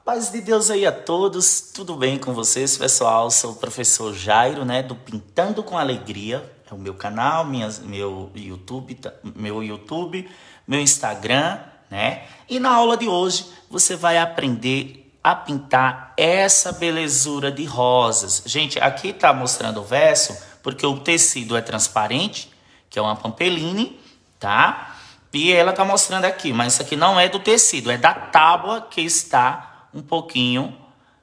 Paz de Deus aí a todos, tudo bem com vocês, pessoal? Sou o professor Jairo, né, do Pintando com Alegria. É o meu canal, meu YouTube, meu Instagram, né? E na aula de hoje você vai aprender a pintar essa belezura de rosas. Gente, aqui tá mostrando o verso porque o tecido é transparente, que é uma Pampelini, tá? E ela tá mostrando aqui, mas isso aqui não é do tecido, é da tábua que está um pouquinho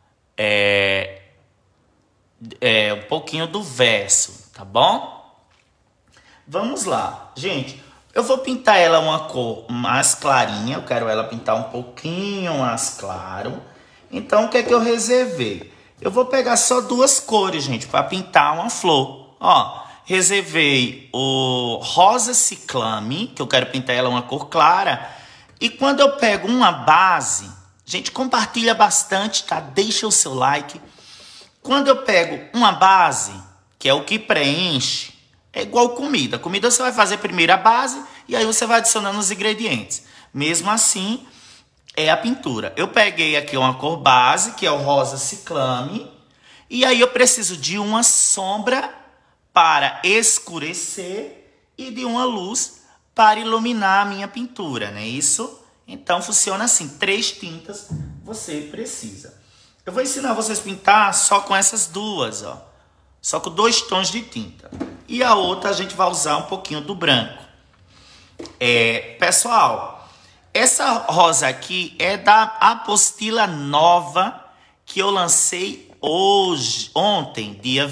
um pouquinho do verso, tá bom? Vamos lá, gente. Eu vou pintar ela uma cor mais clarinha, eu quero ela pintar um pouquinho mais claro. Então, o que é que eu reservei? Eu vou pegar só duas cores, gente, para pintar uma flor. Ó, reservei o rosa ciclame, que eu quero pintar ela uma cor clara. E quando eu pego uma base, gente, compartilha bastante, tá? Deixa o seu like. Quando eu pego uma base, que é o que preenche, é igual comida. Comida você vai fazer primeiro a base e aí você vai adicionando os ingredientes. Mesmo assim, é a pintura. Eu peguei aqui uma cor base, que é o rosa ciclame. E aí eu preciso de uma sombra para escurecer e de uma luz para iluminar a minha pintura, não é isso? Então funciona assim, 3 tintas você precisa. Eu vou ensinar vocês a pintar só com essas duas, ó. Só com 2 tons de tinta. E a outra a gente vai usar um pouquinho do branco. Pessoal, essa rosa aqui é da apostila nova que eu lancei ontem, dia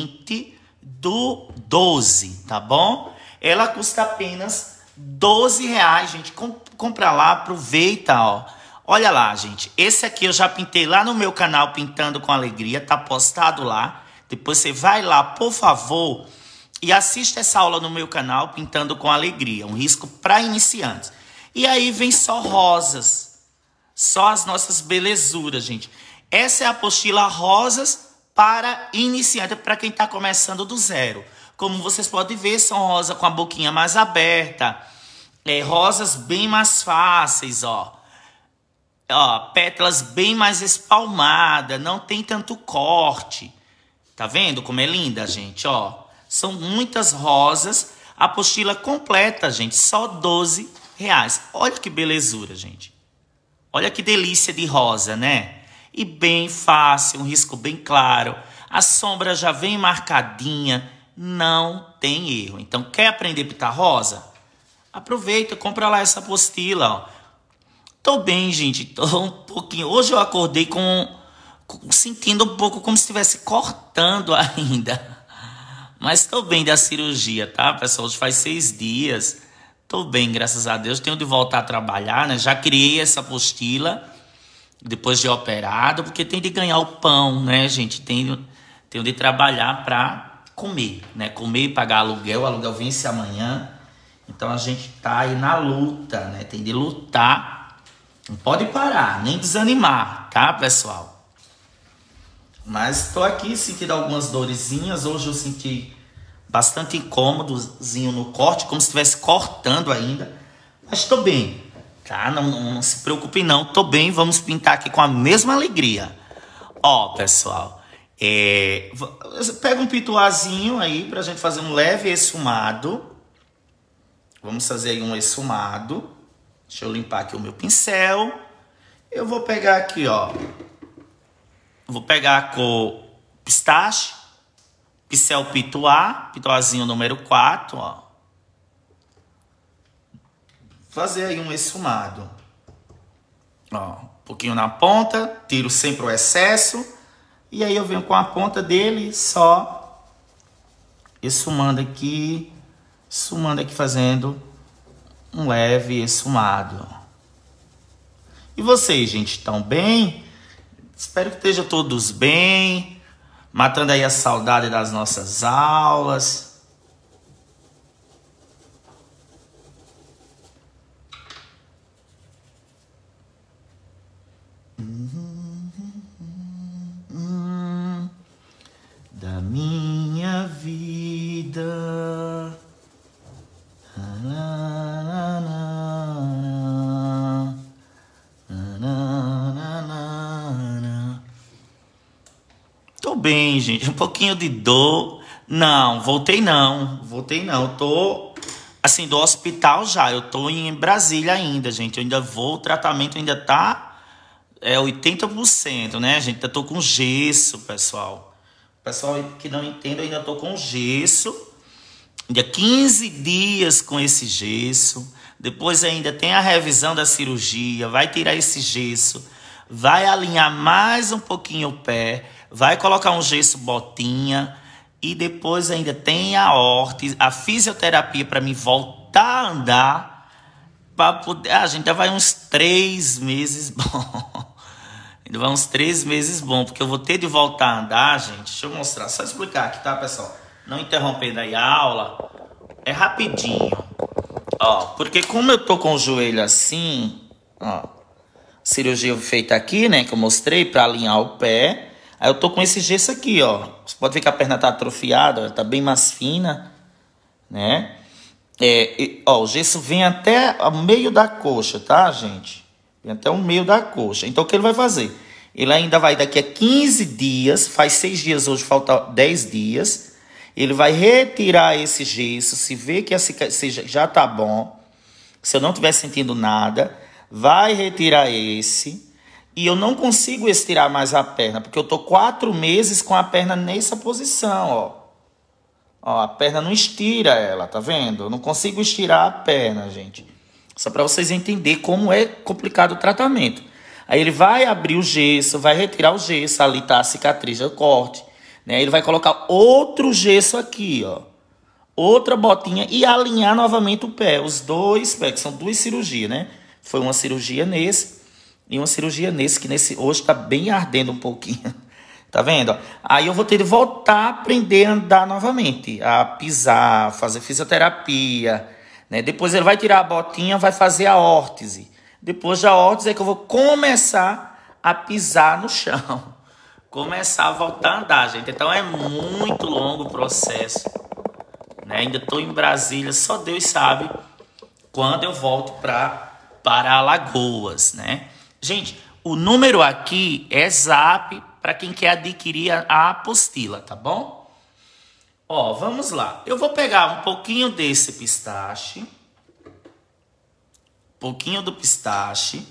20/12, tá bom? Ela custa apenas R$ 12, gente. Compra lá, aproveita, ó. Olha lá, gente. Esse aqui eu já pintei lá no meu canal Pintando com Alegria, tá postado lá. Depois você vai lá, por favor, e assista essa aula no meu canal Pintando com Alegria, um risco para iniciantes. E aí vem só rosas, só as nossas belezuras, gente. Essa é a apostila Rosas para iniciante, para quem está começando do zero. Como vocês podem ver, são rosas com a boquinha mais aberta, rosas bem mais fáceis, ó. Pétalas bem mais espalmadas, não tem tanto corte. Tá vendo como é linda, gente? Ó, são muitas rosas, apostila completa, gente, só R$ 12. Olha que belezura, gente. Olha que delícia de rosa, né? E bem fácil, um risco bem claro. A sombra já vem marcadinha, não tem erro. Então, quer aprender a pintar rosa? Aproveita, compra lá essa apostila, ó. Tô bem, gente, tô um pouquinho... Hoje eu acordei sentindo um pouco como se estivesse cortando ainda. Mas tô bem da cirurgia, tá, pessoal? Hoje faz 6 dias. Tô bem, graças a Deus. Tenho de voltar a trabalhar, né? Já criei essa apostila depois de operado, porque tem de ganhar o pão, né, gente? Tenho de trabalhar para comer, né? Comer e pagar aluguel. O aluguel vence amanhã. Então a gente tá aí na luta, né? Tem de lutar. Não pode parar, nem desanimar, tá, pessoal? Mas estou aqui sentindo algumas dorezinhas. Hoje eu senti bastante incômodozinho no corte, como se estivesse cortando ainda. Mas estou bem, tá? Não se preocupe não, estou bem. Vamos pintar aqui com a mesma alegria. Ó, pessoal, pega um pituazinho aí pra gente fazer um leve esfumado. Vamos fazer aí um esfumado. Deixa eu limpar aqui o meu pincel. Eu vou pegar aqui, ó. Vou pegar a cor pistache. Pincel pituazinho número 4, ó. Fazer aí um esfumado. Ó, um pouquinho na ponta. Tiro sempre o excesso. E aí eu venho com a ponta dele só esfumando aqui. Fazendo um leve esfumado. E vocês, gente, estão bem? Espero que estejam todos bem. Matando aí a saudade das nossas aulas. Da minha vida. bem, gente. Um pouquinho de dor. Não, voltei não. Eu tô, assim, do hospital já. Eu tô em Brasília ainda, gente. Eu ainda vou, o tratamento ainda tá 80%, né, gente? Eu tô com gesso, pessoal. Pessoal que não entende, eu ainda tô com gesso. Ainda 15 dias com esse gesso. Depois ainda tem a revisão da cirurgia. Vai tirar esse gesso. Vai alinhar mais um pouquinho o pé. Vai colocar um gesso botinha. E depois ainda tem a órtese, a fisioterapia para mim voltar a andar. Para poder... Ah, gente, ainda vai uns 3 meses bom. Ainda vai uns 3 meses bom. Porque eu vou ter de voltar a andar, gente. Deixa eu mostrar. Só explicar aqui, tá, pessoal? Não interrompendo aí a aula. É rapidinho. Ó, porque como eu tô com o joelho assim, ó, cirurgia feita aqui, né, que eu mostrei para alinhar o pé. Aí eu tô com esse gesso aqui, ó. Você pode ver que a perna tá atrofiada, ó, tá bem mais fina, né? Ó, o gesso vem até o meio da coxa, tá, gente? Vem até o meio da coxa. Então o que ele vai fazer? Ele ainda vai daqui a 15 dias, faz 6 dias hoje, falta 10 dias. Ele vai retirar esse gesso, se vê que a cicatriz já tá bom, se eu não estiver sentindo nada, vai retirar esse. E eu não consigo estirar mais a perna, porque eu tô 4 meses com a perna nessa posição, ó. Ó, a perna não estira ela, tá vendo? Eu não consigo estirar a perna, gente. Só para vocês entenderem como é complicado o tratamento. Aí ele vai abrir o gesso, vai retirar o gesso, ali tá a cicatriz do corte. Né? Ele vai colocar outro gesso aqui, ó. Outra botinha e alinhar novamente o pé. Os dois pés, que são 2 cirurgias, né? Foi uma cirurgia nesse e uma cirurgia nesse, que nesse hoje tá bem ardendo um pouquinho. Tá vendo? Aí eu vou ter de voltar a aprender a andar novamente. A pisar, fazer fisioterapia. Né? Depois ele vai tirar a botinha, vai fazer a órtese. Depois da órtese é que eu vou começar a pisar no chão. Começar a voltar a andar, gente. Então é muito longo o processo, né? Ainda estou em Brasília, só Deus sabe quando eu volto para Alagoas, né? Gente, o número aqui é Zap para quem quer adquirir a apostila, tá bom? Ó, vamos lá. Eu vou pegar um pouquinho desse pistache, um pouquinho do pistache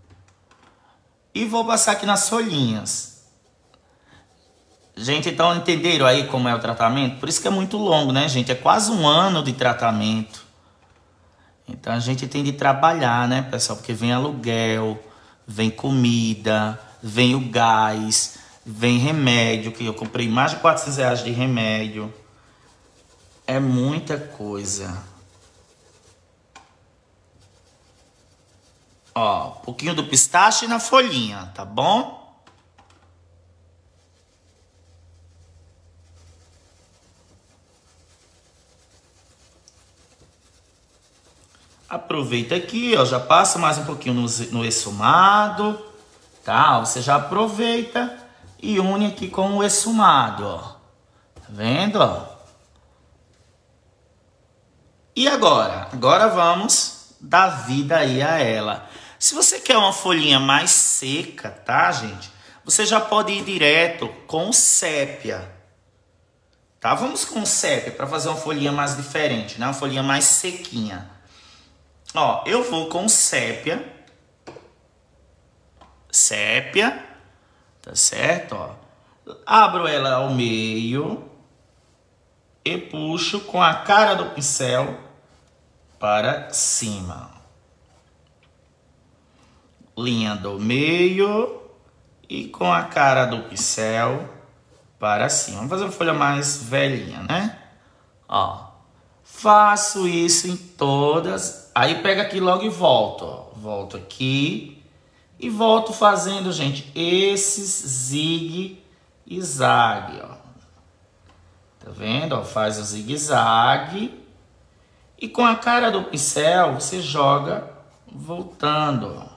e vou passar aqui nas folhinhas. Gente, então entenderam aí como é o tratamento? Por isso que é muito longo, né, gente? É quase 1 ano de tratamento. Então a gente tem de trabalhar, né, pessoal? Porque vem aluguel, vem comida, vem o gás, vem remédio, que eu comprei mais de 400 reais de remédio. É muita coisa. Ó, um pouquinho do pistache na folhinha, tá bom? Aproveita aqui, ó, já passa mais um pouquinho no esfumado, tá? Você já aproveita e une aqui com o esfumado, ó. Tá vendo, ó? E agora? Agora vamos dar vida aí a ela. Se você quer uma folhinha mais seca, tá, gente? Você já pode ir direto com sépia, tá? Vamos com sépia para fazer uma folhinha mais diferente, né? Uma folhinha mais sequinha. Ó, eu vou com sépia. Sépia. Tá certo, ó. Abro ela ao meio. E puxo com a cara do pincel para cima. Linha do meio. E com a cara do pincel para cima. Vamos fazer uma folha mais velhinha, né? Ó. Faço isso em todas. Aí pega aqui logo e volto, ó. Volto aqui e volto fazendo, gente, esses zigue-zague, ó. Tá vendo? Ó, faz o zigue-zague e com a cara do pincel você joga voltando, ó.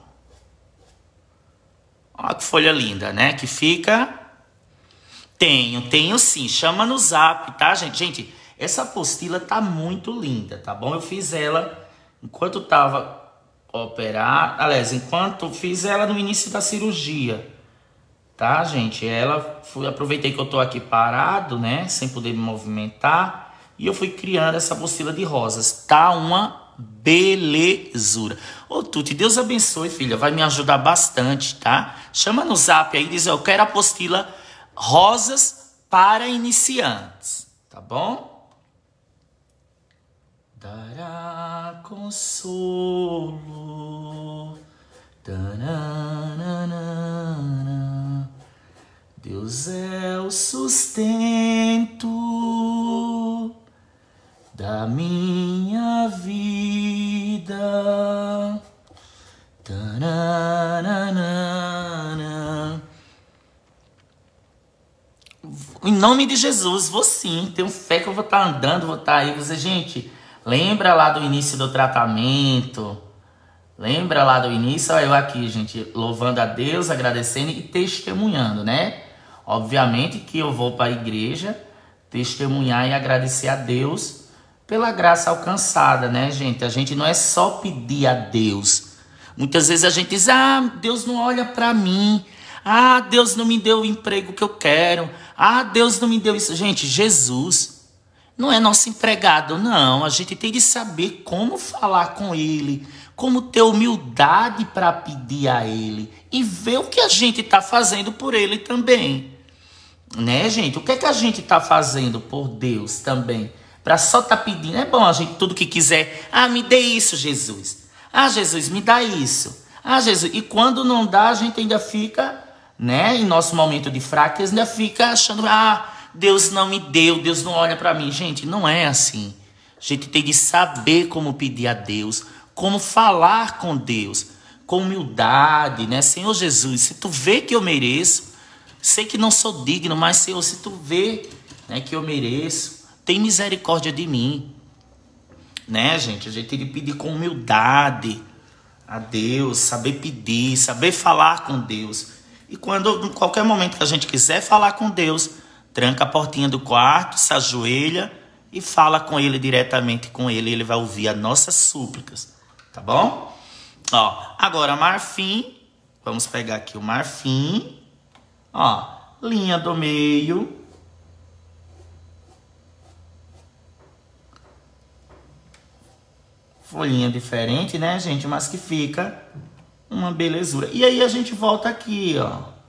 Ó que folha linda, né? Que fica... Tenho sim. Chama no Zap, tá, gente? Gente, essa apostila tá muito linda, tá bom? Eu fiz ela... Enquanto tava operar, aliás, enquanto fiz ela no início da cirurgia, tá, gente? Aproveitei que eu tô aqui parado, né? Sem poder me movimentar. E eu fui criando essa apostila de rosas. Tá uma belezura. Ô, Tuti, Deus abençoe, filha. Vai me ajudar bastante, tá? Chama no zap aí e diz, eu quero a apostila Rosas para Iniciantes. Tá bom? Dará consolo. Tananana. Deus é o sustento da minha vida. Tananana. Em nome de Jesus, vou sim. Tenho fé que eu vou estar andando, vou estar aí. Você, gente, lembra lá do início do tratamento? Lembra lá do início? Olha eu aqui, gente, louvando a Deus, agradecendo e testemunhando, né? Obviamente que eu vou para a igreja testemunhar e agradecer a Deus pela graça alcançada, né, gente? A gente não é só pedir a Deus. Muitas vezes a gente diz, Deus não olha para mim. Deus não me deu o emprego que eu quero. Deus não me deu isso. Gente, Jesus não é nosso empregado, não. A gente tem de saber como falar com Ele, como ter humildade para pedir a Ele e ver o que a gente está fazendo por Ele também. Né, gente? O que é que a gente está fazendo por Deus também? Para só estar pedindo. É bom a gente tudo que quiser. Me dê isso, Jesus. Jesus, me dá isso. Jesus. E quando não dá, a gente ainda fica, né? Em nosso momento de fraqueza, ainda fica achando, Deus não me deu, Deus não olha para mim. Gente, não é assim. A gente tem de saber como pedir a Deus, como falar com Deus, com humildade, né? Senhor Jesus, se tu vê que eu mereço, sei que não sou digno, mas, Senhor, se tu vê, né, que eu mereço, tem misericórdia de mim. Né, gente? A gente tem que pedir com humildade a Deus, saber pedir, saber falar com Deus. E quando, em qualquer momento que a gente quiser falar com Deus, tranca a portinha do quarto, se ajoelha e fala com Ele diretamente com Ele. Ele vai ouvir as nossas súplicas. Tá bom? Agora marfim. Vamos pegar aqui o marfim. Linha do meio. Folhinha diferente, né, gente? Mas que fica uma belezura. E aí a gente volta aqui,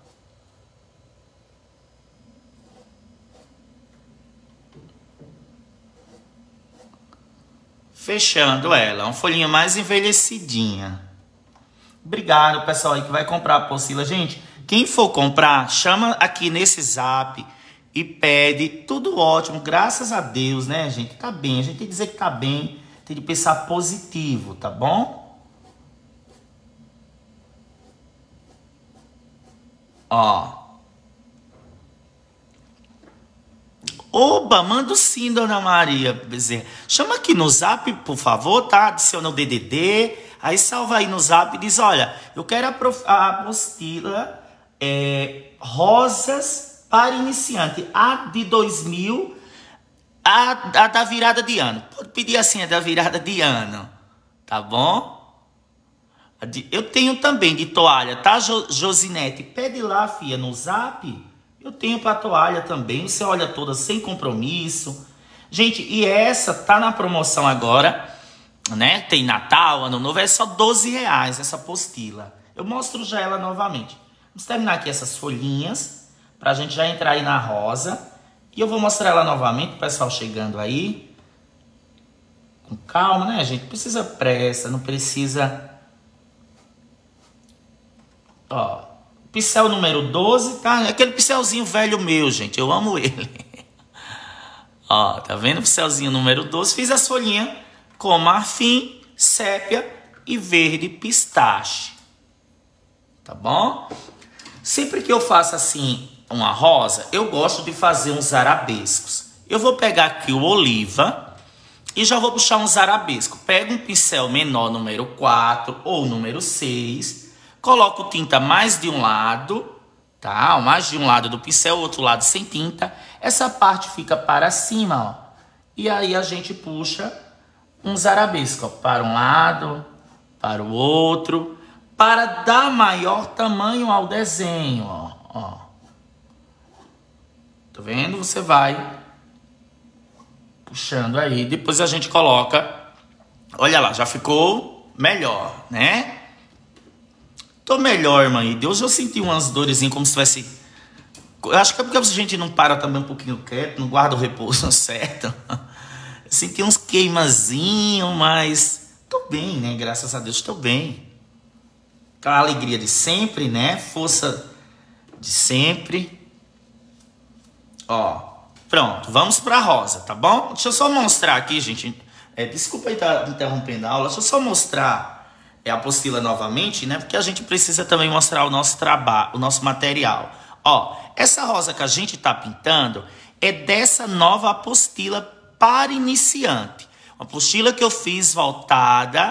fechando ela. Uma folhinha mais envelhecidinha. Obrigado, pessoal aí que vai comprar a apostila. Gente, quem for comprar, chama aqui nesse zap e pede. Tudo ótimo, graças a Deus, né, gente? Tá bem, a gente tem que dizer que tá bem. Tem de pensar positivo, tá bom? Oba, manda sim, Dona Maria Bezerra. Chama aqui no zap, por favor, tá? Adiciona o DDD. Aí salva aí no zap e diz, olha, eu quero a apostila Rosas para Iniciante. A de 2000... A da virada de ano. Pode pedir assim, a da virada de ano. Tá bom? Eu tenho também de toalha, tá, Josinete? Pede lá, filha, no zap. Eu tenho para toalha também. Você olha toda sem compromisso. Gente, e essa tá na promoção agora, né? Tem Natal, Ano Novo. É só R$12 essa apostila. Eu mostro já ela novamente. Vamos terminar aqui essas folhinhas. Pra gente já entrar aí na rosa. E eu vou mostrar ela novamente, o pessoal chegando aí. Com calma, né, gente? Não precisa pressa, não precisa... Pincel número 12, tá? Aquele pincelzinho velho meu, gente. Eu amo ele. Tá vendo? Pincelzinho número 12. Fiz as folhinhas com marfim, sépia e verde pistache. Tá bom? Sempre que eu faço assim... uma rosa, eu gosto de fazer uns arabescos. Eu vou pegar aqui o oliva e já vou puxar uns arabescos. Pego um pincel menor, número 4 ou número 6. Coloco tinta mais de um lado, tá? Mais de um lado do pincel, outro lado sem tinta. Essa parte fica para cima, E aí a gente puxa uns arabescos, para um lado, para o outro, para dar maior tamanho ao desenho, ó. Tá vendo? Você vai puxando aí. Depois a gente coloca. Olha lá, já ficou melhor, né? Tô melhor, mãe. Hoje eu senti umas dorezinhas como se tivesse... Eu acho que é porque a gente não para também um pouquinho quieto, não guarda o repouso certo. Eu senti uns queimazinhos, mas tô bem, né? Graças a Deus, tô bem. Aquela alegria de sempre, né? Força de sempre. Ó, pronto. Vamos pra rosa, tá bom? Deixa eu só mostrar aqui, gente. Desculpa aí estar interrompendo a aula. Deixa eu só mostrar a apostila novamente, né? Porque a gente precisa também mostrar o nosso trabalho, o nosso material. Ó, essa rosa que a gente está pintando é dessa nova apostila para iniciante. Uma apostila que eu fiz voltada...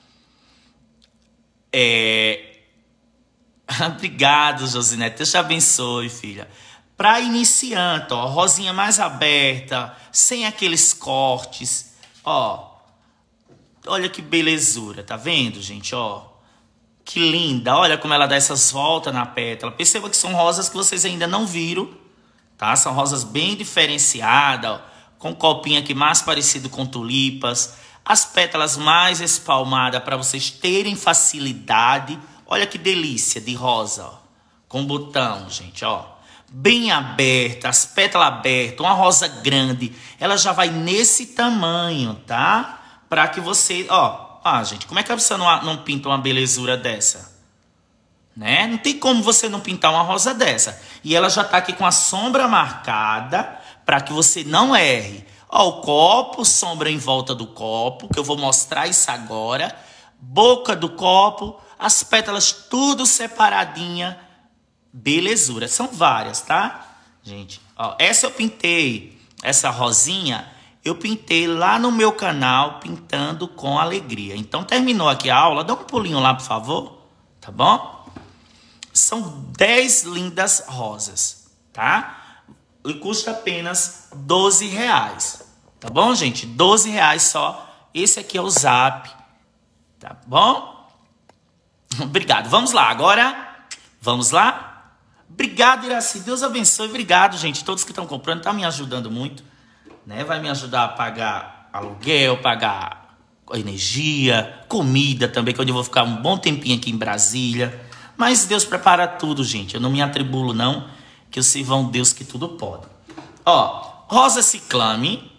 Obrigado, Josinete. Deus te abençoe, filha. Para iniciante, ó. Rosinha mais aberta, sem aqueles cortes. Ó. Olha que belezura, tá vendo, gente? Ó. Que linda. Olha como ela dá essas voltas na pétala. Perceba que são rosas que vocês ainda não viram, tá? São rosas bem diferenciadas, ó, com copinho aqui mais parecido com tulipas. As pétalas mais espalmadas para vocês terem facilidade. Olha que delícia de rosa, ó. Com botão, gente, ó. Bem aberta, as pétalas abertas, uma rosa grande. Ela já vai nesse tamanho, tá? Para que você, ó. Ah, gente, como é que você não pinta uma belezura dessa? Né? Não tem como você não pintar uma rosa dessa. E ela já tá aqui com a sombra marcada para que você não erre. Ó, o copo, sombra em volta do copo, que eu vou mostrar isso agora. Boca do copo, as pétalas tudo separadinha. Belezura. São várias, tá? Gente, ó, essa eu pintei, essa rosinha... Eu pintei lá no meu canal, Pintando com Alegria. Então, terminou aqui a aula. Dá um pulinho lá, por favor. Tá bom? São 10 lindas rosas, tá? E custa apenas R$12. Tá bom, gente? R$12 só. Esse aqui é o Zap. Tá bom? Obrigado. Vamos lá. Agora, vamos lá? Obrigado, Iraci. Deus abençoe. Obrigado, gente. Todos que estão comprando. Tá me ajudando muito. Né? Vai me ajudar a pagar aluguel, pagar energia, comida também, que eu vou ficar um bom tempinho aqui em Brasília. Mas Deus prepara tudo, gente. Eu não me atribulo, não, que eu sirvo a um Deus que tudo pode. Ó, rosa ciclame.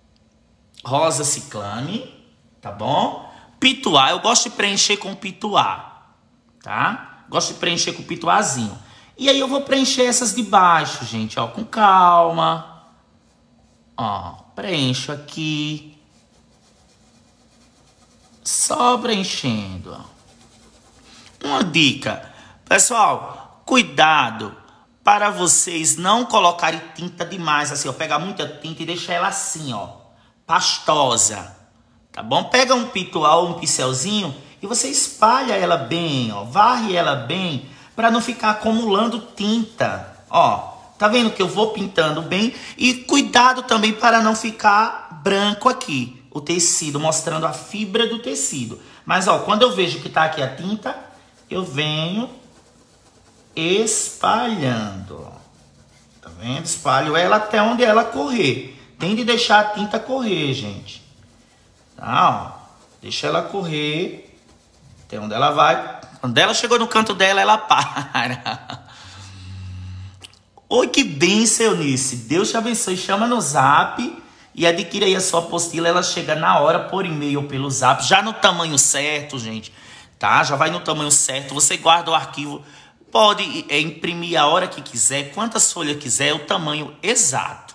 Rosa ciclame, tá bom? Pituá, eu gosto de preencher com pituá, tá? Gosto de preencher com pituazinho. E aí eu vou preencher essas de baixo, gente, ó, com calma. Ó, preencho aqui. Só preenchendo, ó. Uma dica. Pessoal, cuidado para vocês não colocarem tinta demais, assim, ó. Pegar muita tinta e deixar ela assim, ó. Pastosa. Tá bom? Pega um pituá ou um pincelzinho e você espalha ela bem, ó. Varre ela bem para não ficar acumulando tinta. Ó. Tá vendo que eu vou pintando bem? E cuidado também para não ficar branco aqui. O tecido, mostrando a fibra do tecido. Mas, ó, quando eu vejo que tá aqui a tinta, eu venho espalhando. Tá vendo? Espalho ela até onde ela correr. Tem de deixar a tinta correr, gente. Tá, ó. Deixa ela correr até onde ela vai. Quando ela chegou no canto dela, ela para. Oi, que bênção, Eunice. Deus te abençoe. Chama no Zap e adquira aí a sua apostila. Ela chega na hora por e-mail ou pelo Zap. Já no tamanho certo, gente. Tá? Já vai no tamanho certo. Você guarda o arquivo. Pode imprimir a hora que quiser. Quantas folhas quiser. O tamanho exato.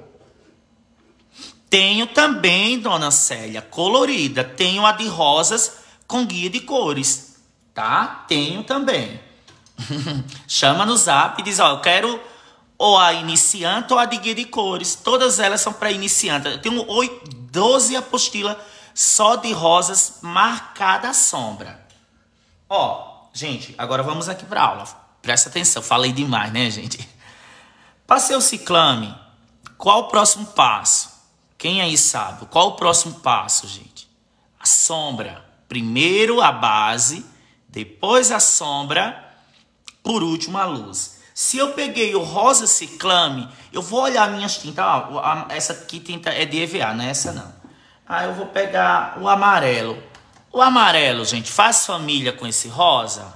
Tenho também, dona Célia, colorida. Tenho a de rosas com guia de cores. Tá? Tenho também. Chama no Zap e diz, ó, eu quero... ou a iniciante ou a de guia de cores. Todas elas são para iniciante. Eu tenho 12 apostilas só de rosas marcada a sombra. Ó, gente, agora vamos aqui para aula. Presta atenção, falei demais, né, gente? Passei o ciclame. Qual o próximo passo? Quem aí sabe? Qual o próximo passo, gente? A sombra. Primeiro a base, depois a sombra, por último a luz. Se eu peguei o rosa ciclame, eu vou olhar minhas tintas. Essa aqui tinta é de EVA, não é essa não. Eu vou pegar o amarelo. O amarelo, gente, faz família com esse rosa?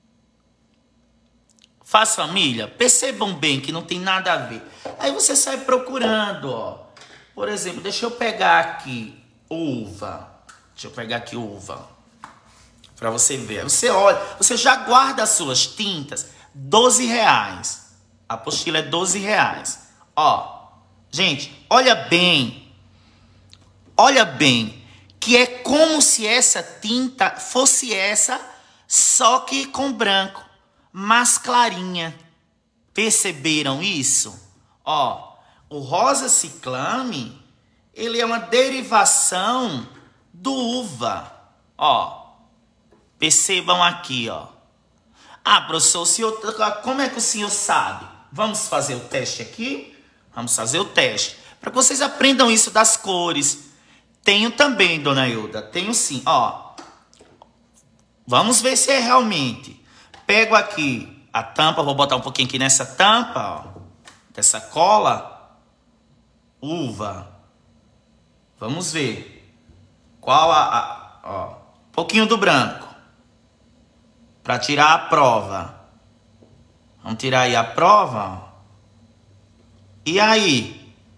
Faz família? Percebam bem que não tem nada a ver. Aí você sai procurando, ó. Por exemplo, deixa eu pegar aqui uva. Deixa eu pegar aqui uva. Pra você ver. Você olha, você já guarda as suas tintas. R$12. A apostila é R$12. Ó, gente, olha bem. Olha bem. Que é como se essa tinta fosse essa, só que com branco. Mais clarinha. Perceberam isso? Ó, o rosa ciclame, ele é uma derivação do uva. Ó, percebam aqui, ó. Professor, como é que o senhor sabe? Vamos fazer o teste aqui? Vamos fazer o teste. Para que vocês aprendam isso das cores. Tenho também, dona Hilda. Tenho sim, ó. Vamos ver se é realmente. Pego aqui a tampa, vou botar um pouquinho aqui nessa tampa, ó. Dessa cola. Uva. Vamos ver. Qual ó. Um pouquinho do branco. Para tirar a prova. Vamos tirar aí a prova. E aí?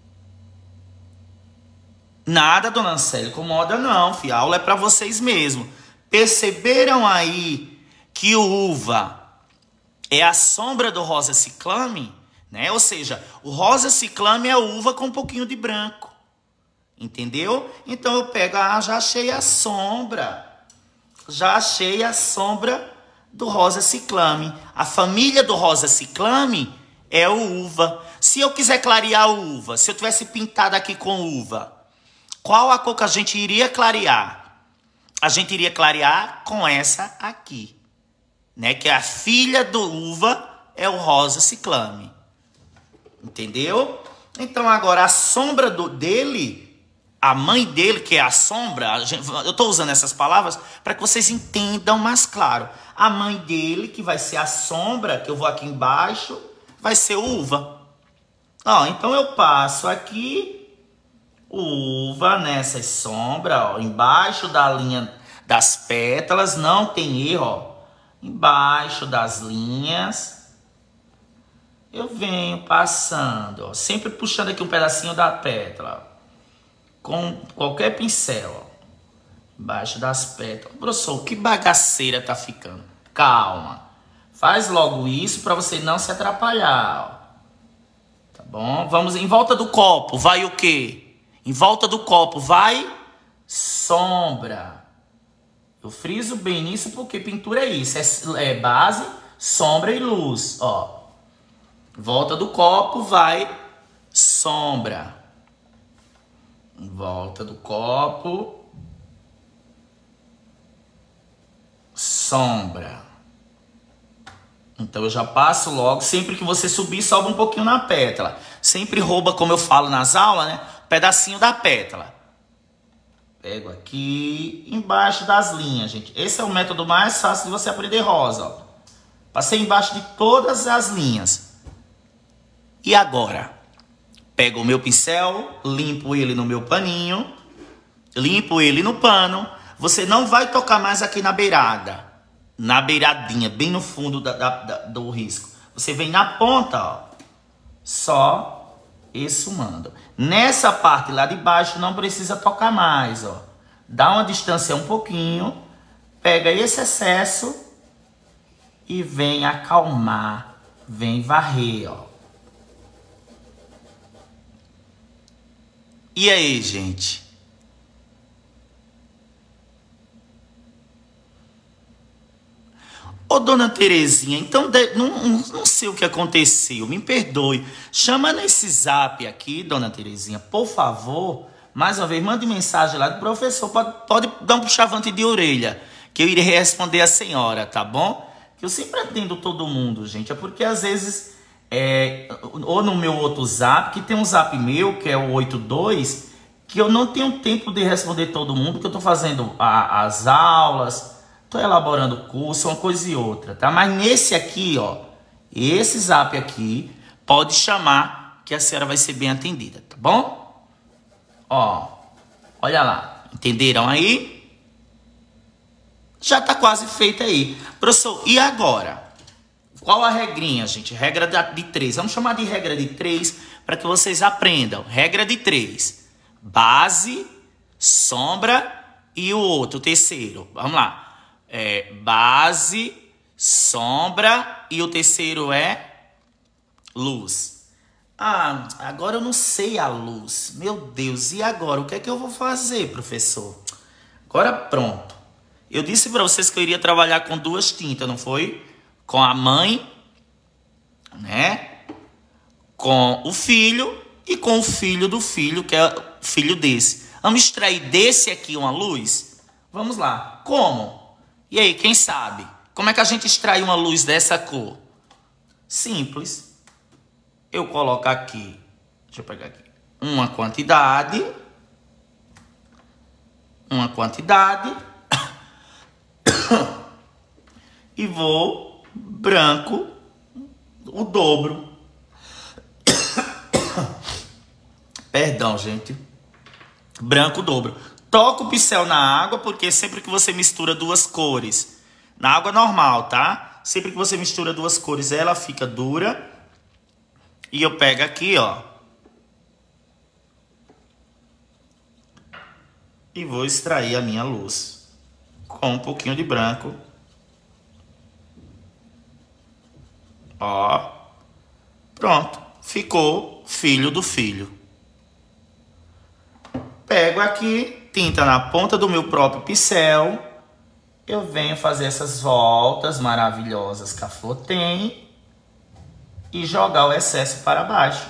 Nada, dona Ancélia, incomoda não, filha. A aula é para vocês mesmo. Perceberam aí que o uva é a sombra do rosa ciclame? Né? Ou seja, o rosa ciclame é a uva com um pouquinho de branco. Entendeu? Então eu pego, já achei a sombra. Já achei a sombra do rosa ciclame. A família do rosa ciclame é o uva. Se eu quiser clarear o uva, se eu tivesse pintado aqui com uva, qual a cor que a gente iria clarear? A gente iria clarear com essa aqui, né? Que é a filha do uva, é o rosa ciclame. Entendeu? Então agora a sombra dele, a mãe dele, que é a sombra, eu estou usando essas palavras para que vocês entendam mais claro. A mãe dele, que vai ser a sombra, que eu vou aqui embaixo, vai ser uva. Ó, então eu passo aqui uva nessa sombra, ó, embaixo da linha das pétalas, não tem erro, ó. Embaixo das linhas, eu venho passando, ó, sempre puxando aqui um pedacinho da pétala, ó, com qualquer pincel, ó, embaixo das pétalas. Professor, que bagaceira tá ficando? Calma, faz logo isso para você não se atrapalhar, ó. Tá bom? Vamos em volta do copo, vai o quê? Em volta do copo vai sombra. Eu friso bem nisso porque pintura é isso. É base, sombra e luz. Ó. Em volta do copo vai sombra. Em volta do copo, sombra. Então eu já passo logo. Sempre que você subir, sobe um pouquinho na pétala. Sempre rouba, como eu falo nas aulas, né? Pedacinho da pétala. Pego aqui embaixo das linhas, gente. Esse é o método mais fácil de você aprender rosa, ó. Passei embaixo de todas as linhas. E agora? Pego o meu pincel, limpo ele no meu paninho, limpo ele no pano. Você não vai tocar mais aqui na beirada, na beiradinha, bem no fundo do risco. Você vem na ponta, ó. Só esfumando. Nessa parte lá de baixo não precisa tocar mais, ó. Dá uma distância um pouquinho, pega esse excesso e vem acalmar, vem varrer, ó. E aí, gente? Ô, dona Terezinha, então não sei o que aconteceu, me perdoe. Chama nesse zap aqui, dona Terezinha, por favor. Mais uma vez, mande mensagem lá do professor. Pode dar um puxavante de orelha, que eu irei responder a senhora, tá bom? Que eu sempre atendo todo mundo, gente. É porque às vezes, ou no meu outro zap, que tem um zap meu, que é o 82, que eu não tenho tempo de responder todo mundo, porque eu tô fazendo as aulas, tô elaborando o curso, uma coisa e outra, tá? Mas nesse aqui, ó, esse zap aqui, pode chamar que a senhora vai ser bem atendida, tá bom? Ó, olha lá. Entenderam aí? Já tá quase feita aí. Professor, e agora? Qual a regrinha, gente? Regra de 3. Vamos chamar de regra de 3 para que vocês aprendam. Regra de 3. Base, sombra e o outro, o terceiro. Vamos lá. Base, sombra e o terceiro é luz. Ah, agora eu não sei a luz. Meu Deus, e agora? O que é que eu vou fazer, professor? Agora pronto. Eu disse para vocês que eu iria trabalhar com 2 tintas, não foi? Com a mãe, né? Com o filho e com o filho do filho, que é o filho desse. Vamos extrair desse aqui uma luz? Vamos lá. Como? E aí, quem sabe? Como é que a gente extrai uma luz dessa cor? Simples. Eu coloco aqui, deixa eu pegar aqui, uma quantidade, e vou branco o dobro. Perdão, gente. Branco o dobro. Toca o pincel na água, porque sempre que você mistura 2 cores, na água normal, tá? Sempre que você mistura 2 cores, ela fica dura. E eu pego aqui, ó. E vou extrair a minha luz. Com um pouquinho de branco. Ó. Pronto. Ficou filho do filho. Pego aqui, tinta na ponta do meu próprio pincel. Eu venho fazer essas voltas maravilhosas que a flor tem. E jogar o excesso para baixo.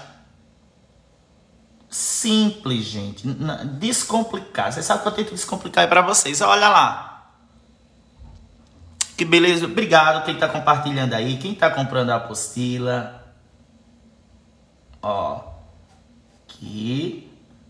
Simples, gente. Descomplicar. Você sabe que eu tento descomplicar aí para vocês. Olha lá. Que beleza. Obrigado quem está compartilhando aí. Quem está comprando a apostila. Ó. Aqui.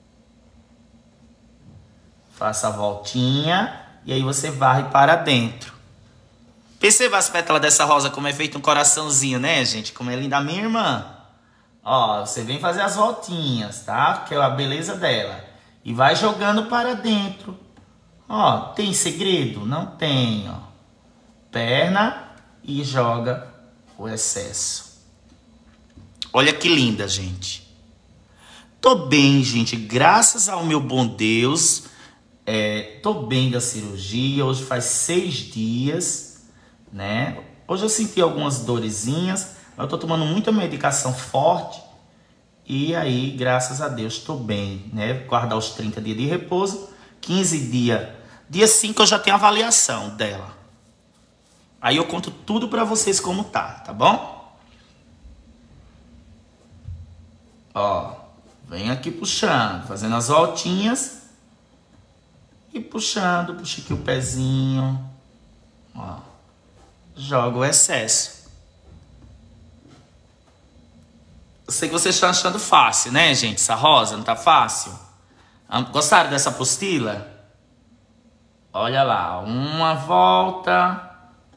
Faça a voltinha. E aí você varre para dentro. Perceba as pétalas dessa rosa como é feito um coraçãozinho, né, gente? Como é linda a minha irmã. Ó, você vem fazer as voltinhas, tá? Que é a beleza dela. E vai jogando para dentro. Ó, tem segredo? Não tem, ó. Perna e joga o excesso. Olha que linda, gente. Tô bem, gente. Graças ao meu bom Deus. Tô bem da cirurgia. Hoje faz 6 dias. Né? Hoje eu senti algumas dorezinhas, mas eu tô tomando muita medicação forte e aí, graças a Deus, estou bem, né? Guardar os 30 dias de repouso, 15 dias, dia 5 eu já tenho a avaliação dela. Aí eu conto tudo pra vocês como tá bom? Ó, vem aqui puxando, fazendo as voltinhas e puxando, puxa aqui o pezinho, ó. Joga o excesso. Eu sei que vocês estão achando fácil, né, gente? Essa rosa não tá fácil? Gostaram dessa apostila? Olha lá, uma volta.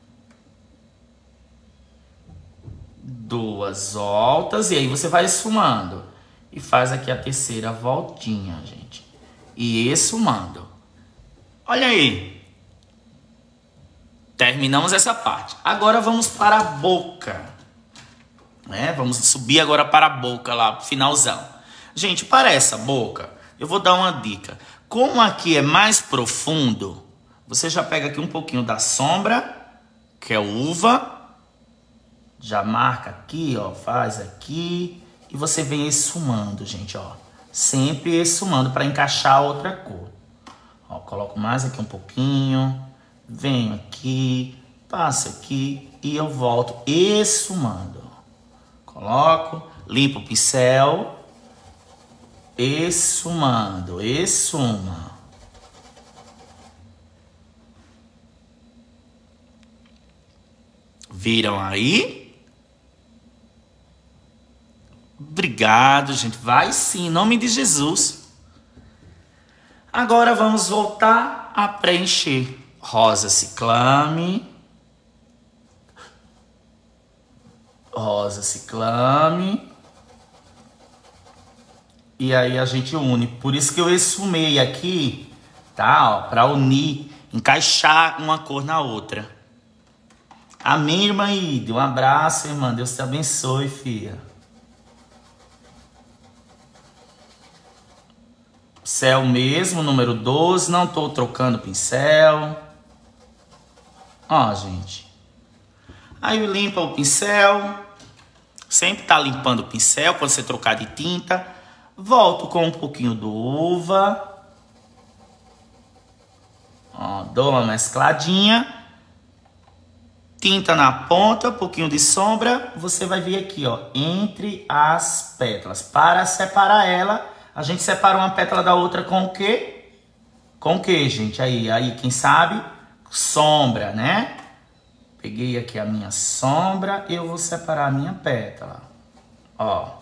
2 voltas. E aí você vai esfumando. E faz aqui a terceira voltinha, gente. E esfumando. Olha aí. Terminamos essa parte. Agora vamos para a boca. Né? Vamos subir agora para a boca lá, finalzão. Gente, para essa boca, eu vou dar uma dica. Como aqui é mais profundo, você já pega aqui um pouquinho da sombra, que é uva. Já marca aqui, ó, faz aqui. E você vem esfumando, gente, ó. Sempre esfumando para encaixar a outra cor. Ó, coloco mais aqui um pouquinho. Venho aqui, passo aqui e eu volto esfumando. Coloco, limpo o pincel, esfumando, esfuma. Viram aí? Obrigado, gente. Vai sim, em nome de Jesus. Agora vamos voltar a preencher. Rosa ciclame. rosa ciclame. E aí a gente une. Por isso que eu esfumei aqui, tá? Ó, pra unir, encaixar uma cor na outra. Amém, irmã Ide? Um abraço, irmã. Deus te abençoe, filha. Pincel mesmo, número 12. Não tô trocando pincel. Ó, gente. Aí limpa o pincel. Sempre tá limpando o pincel quando você trocar de tinta. Volto com um pouquinho do uva. Ó, dou uma mescladinha. Tinta na ponta, um pouquinho de sombra. Você vai vir aqui, ó, entre as pétalas. Para separar ela, a gente separa uma pétala da outra com o quê? Com o quê, gente? Aí, quem sabe? Sombra, né? Peguei aqui a minha sombra, eu vou separar a minha pétala. Ó.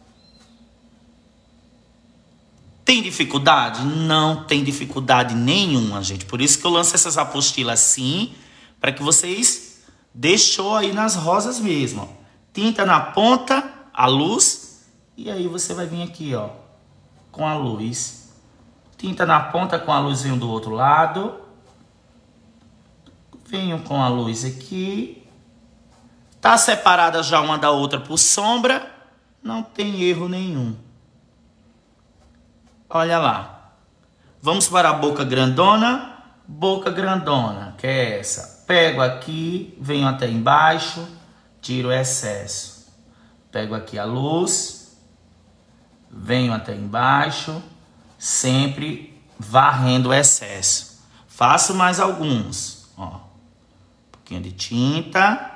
Tem dificuldade? Não tem dificuldade nenhuma, gente. Por isso que eu lanço essas apostilas assim, para que vocês deixou aí nas rosas mesmo. Tinta na ponta, a luz, e aí você vai vir aqui, ó, com a luz. Tinta na ponta com a luz vindo do outro lado. Venho com a luz aqui. Tá separada já uma da outra por sombra. Não tem erro nenhum. Olha lá. Vamos para a boca grandona. Boca grandona, que é essa. Pego aqui, venho até embaixo, tiro o excesso. Pego aqui a luz, venho até embaixo, sempre varrendo o excesso. Faço mais alguns, ó. Um pouquinho de tinta.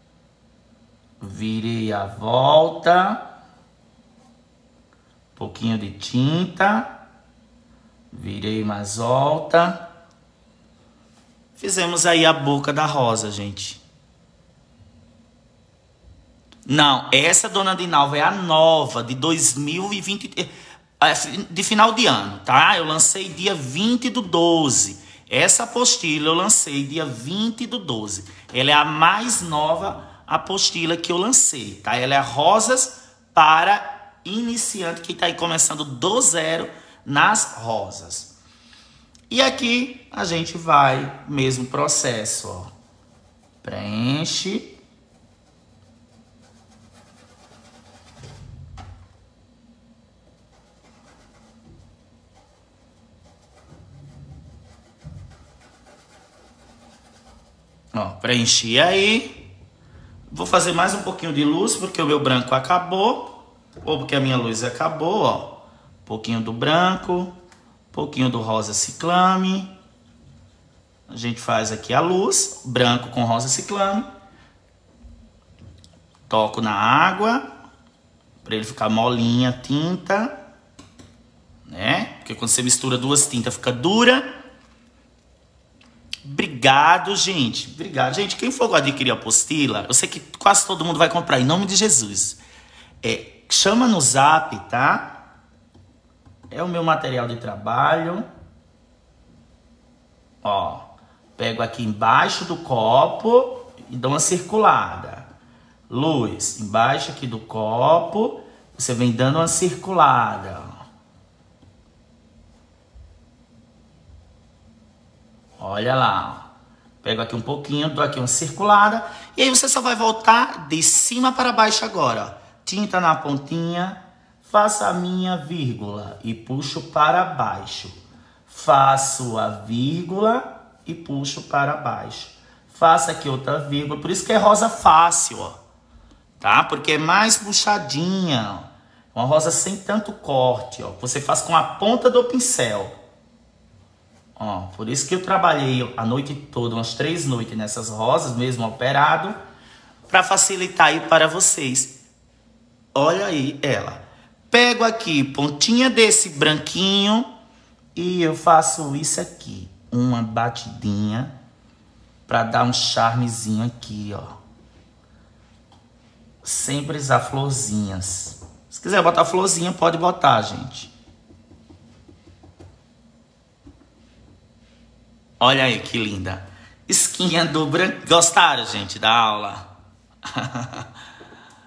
Virei a volta. Um pouquinho de tinta. Virei mais volta. Fizemos aí a boca da rosa, gente. Não, essa Dona Dinalva é a nova de 2020, de final de ano, tá? Eu lancei dia 20/12. Essa apostila eu lancei dia 20/12. Ela é a mais nova apostila que eu lancei, tá? Ela é rosas para iniciante que tá aí começando do zero nas rosas. E aqui a gente vai, mesmo processo, ó. Preenche. Ó, preenchi aí. Vou fazer mais um pouquinho de luz, porque o meu branco acabou. Ou porque a minha luz acabou, ó. Um pouquinho do branco. Um pouquinho do rosa ciclame. A gente faz aqui a luz. Branco com rosa ciclame. Toco na água. Para ele ficar molinha a tinta. Né? Porque quando você mistura duas tintas fica dura. Obrigado, gente. Obrigado. Gente, quem for adquirir a apostila, eu sei que quase todo mundo vai comprar, em nome de Jesus. Chama no zap, tá? É o meu material de trabalho. Ó, pego aqui embaixo do copo e dou uma circulada. Luz, embaixo aqui do copo, você vem dando uma circulada. Olha lá, pego aqui um pouquinho, dou aqui uma circulada. E aí você só vai voltar de cima para baixo agora. Ó. Tinta na pontinha, faço a minha vírgula e puxo para baixo. Faço a vírgula e puxo para baixo. Faço aqui outra vírgula, por isso que é rosa fácil, ó. Tá? Porque é mais puxadinha, ó. Uma rosa sem tanto corte, ó. Você faz com a ponta do pincel. Ó, por isso que eu trabalhei a noite toda, umas 3 noites nessas rosas, mesmo operado, para facilitar aí para vocês. Olha aí ela. Pego aqui pontinha desse branquinho e eu faço isso aqui, uma batidinha para dar um charmezinho aqui, ó. Sem precisar florzinhas. Se quiser botar florzinha, pode botar, gente. Olha aí que linda. Esquinha do branco. Gostaram, gente, da aula?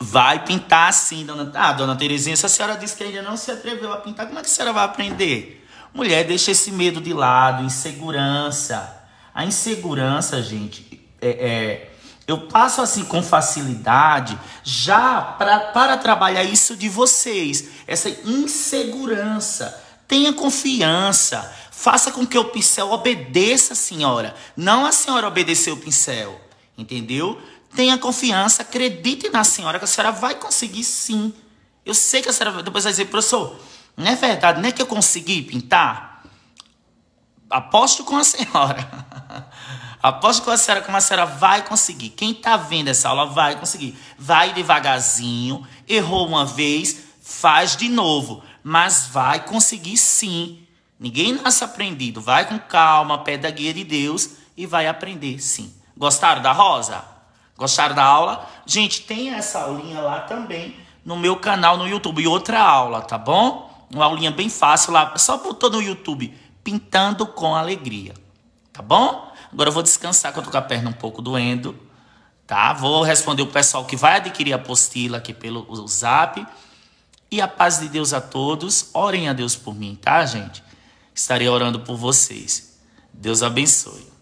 Vai pintar sim, dona... Ah, dona Terezinha, se a senhora disse que ainda não se atreveu a pintar, como é que a senhora vai aprender? Mulher, deixa esse medo de lado, insegurança. A insegurança, gente, eu passo assim com facilidade já para trabalhar isso de vocês. Essa insegurança. Tenha confiança. Faça com que o pincel obedeça a senhora. Não a senhora obedecer o pincel. Entendeu? Tenha confiança, acredite na senhora, que a senhora vai conseguir sim. Eu sei que a senhora depois vai dizer, professor, não é verdade, não é que eu consegui pintar? Aposto com a senhora. Aposto com a senhora como a senhora vai conseguir. Quem está vendo essa aula vai conseguir. Vai devagarzinho, errou uma vez, faz de novo. Mas vai conseguir sim. Ninguém nasce aprendido. Vai com calma, pé da guia de Deus e vai aprender sim. Gostaram da rosa? Gostaram da aula? Gente, tem essa aulinha lá também no meu canal no YouTube. E outra aula, tá bom? Uma aulinha bem fácil lá. Só botou no YouTube. Pintando com alegria. Tá bom? Agora eu vou descansar, que eu tô com a perna um pouco doendo. Tá? Vou responder o pessoal que vai adquirir a apostila aqui pelo Zap. E a paz de Deus a todos. Orem a Deus por mim, tá, gente? Estarei orando por vocês. Deus abençoe.